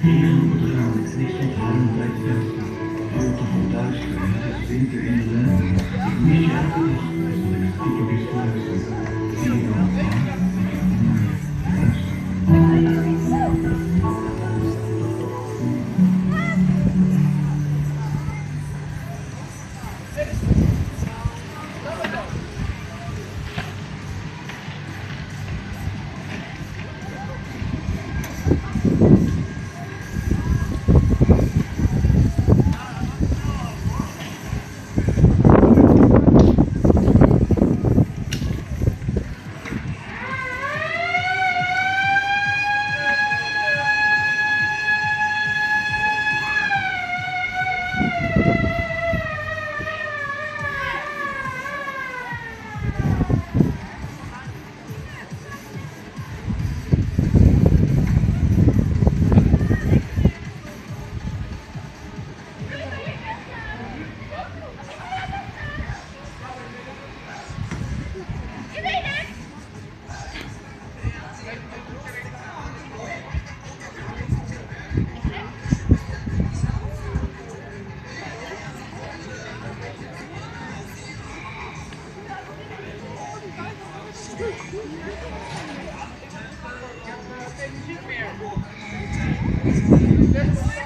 Heel begaan, en ik stond ruim bij het venster. Veel te veel duister en het is winter in de lente. Ik mis je elke dag, omdat ik stiekem iets fluister. Zie je dan het waar, dat je niet naar je luistert. Geen muziek meer.